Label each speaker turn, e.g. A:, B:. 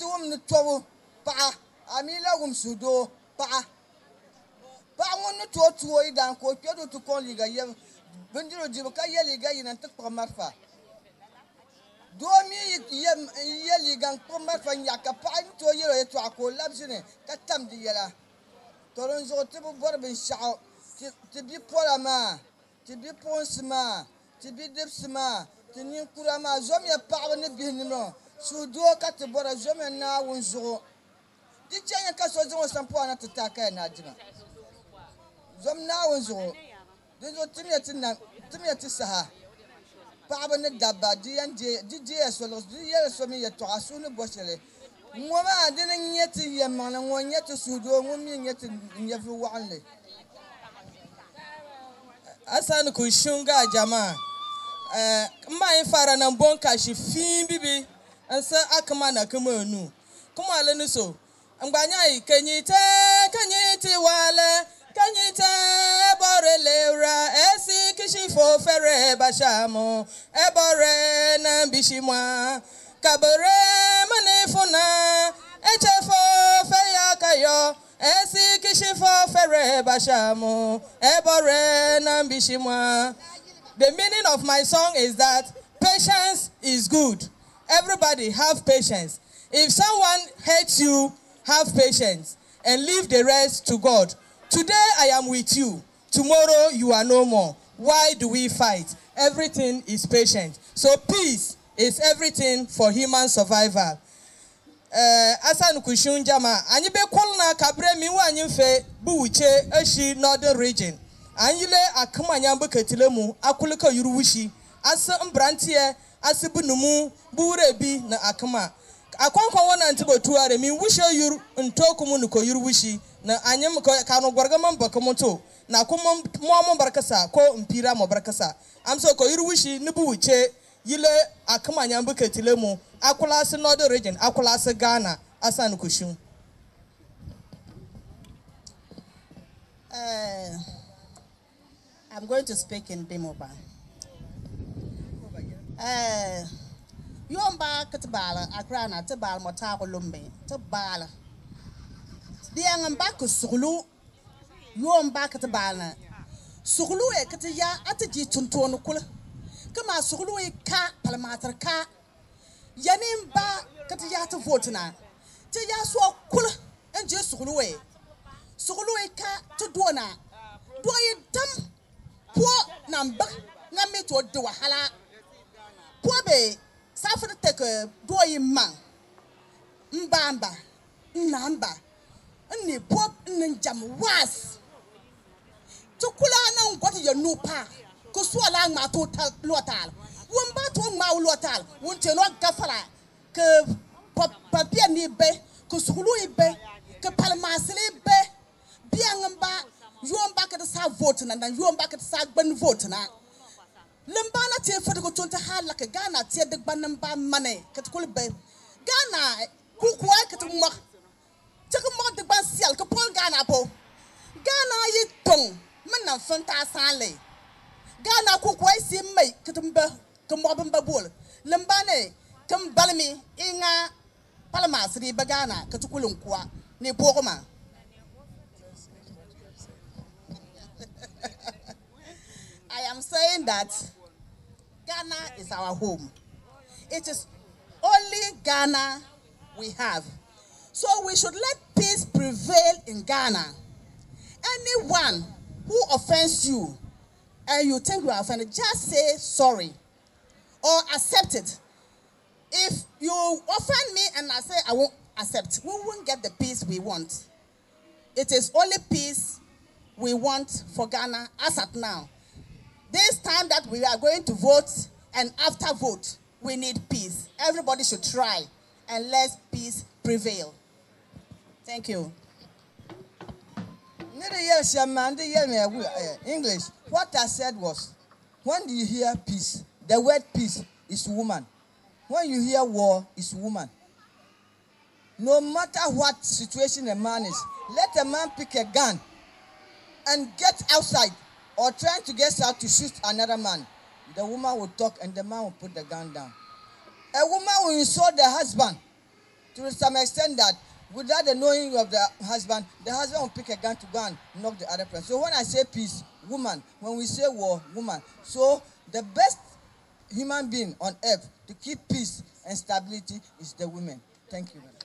A: the trouble, pa, Amila sudo, pa. Pa wonu to idan ko kyodo to kon liga ye bendiro jibo ka ye liga yin ta ko marfa do mi ye liga ko marfa nyaka pa to yero to ko labsine ta tam di yela to ron zo te bo bor ben shao ti bi pola ma ti bi ponsma ti bi dipsma ti ni kurama zom ya pa ne bi ni no su do ka te bora zom na won zo di chanya ka so zo sampo na ta ka na jima Zom now and so. There's no Timmy Saha. Papa Daba, DJ as well as the years for me to as soon as possible. Mama didn't yet see a man and one yet to Sudo, woman yet in every one. Asan Kushunga Jama. My father and Bonka, she fee bibi, and Sir Akamana Kumunu. Come on, Lenuso. I'm Banyai, can you tell Wale? Kanyita ebore leura esi kishifo fere bashamo ebore na bishimwa kabore manefuna echefo feya kayo esi kishifo fere bashamo ebore na bishimwa. The meaning of my song is that patience is good. Everybody have patience. If someone hates you, have patience and leave the rest to God. Today I am with you. Tomorrow you are no more. Why do we fight? Everything is patient. So peace is everything for human survival. Asan kushun jama. Anyibe kwalna kabre mi wanyimfe buuche eshi northern region. Anyile akama nyambe ketilemu akulika yuruwishi. Asa mbrantie asibunumu burebi na akama. Akwankwa wana ntibo tuare mi wisho yuru ntokumu nuko yuruwishi. Na anyam kanu gwargaman bakamoto na kuma mo barkasa ko mpira mo barkasa amso ko yirwishi nibu wuche yile akama nyambe ketilemu akula se northern region akula se Ghana asan kushun.
B: I'm going to speak in Bimoba. Yomba katbala akrana tbal motako lumbe tbala diang mbak suglu yomba katbala suglu e katya atji tuntonu kul kama suglu e ka palmatar ka yanim ba katya ta votna ti ya so kul enje suglu e ka to dona do ye dam po namba ngame to de wahala po be safar tek do ye man mbamba namba ni pop ni jam was to kula na ngoti ya nupa ko so la ma to lotal won ba to ma lotal won te no gafara ke papia ni be ko sukulu be ke palmasle be biangamba yomba ka sa vote na yomba ka sa ban vote na lemba na te fa ko tonta hala ke Ghana te de ban ba mane ke kul be Ghana ku kwa ke to mo de bansial ke pol Ghana po Ghana yi tong mena fanta sanle Ghana ku kwai si mai ke tumba ke mo bamba bol lembane kem balmi inga palmas ri ba Ghana ke tukulun kwa ni pokoma. I am saying that Ghana is our home. It is only Ghana we have. So we should let peace prevail in Ghana. Anyone who offends you and you think you are offended, just say sorry or accept it. If you offend me and I say I won't accept, we won't get the peace we want. It is only peace we want for Ghana as at now. This time that we are going to vote and after vote, we need peace. Everybody should try and let peace prevail. Thank you.
A: English. What I said was, when you hear peace, the word peace is woman. When you hear war, it's woman. No matter what situation a man is, let a man pick a gun and get outside or trying to get out to shoot another man. The woman will talk and the man will put the gun down. A woman will insult the husband
C: to some extent that without the knowing of the husband will pick a gun to go and knock the other person. So when I say peace, woman. When we say war, woman. So the best human being on earth to keep peace and stability is the women. Thank you.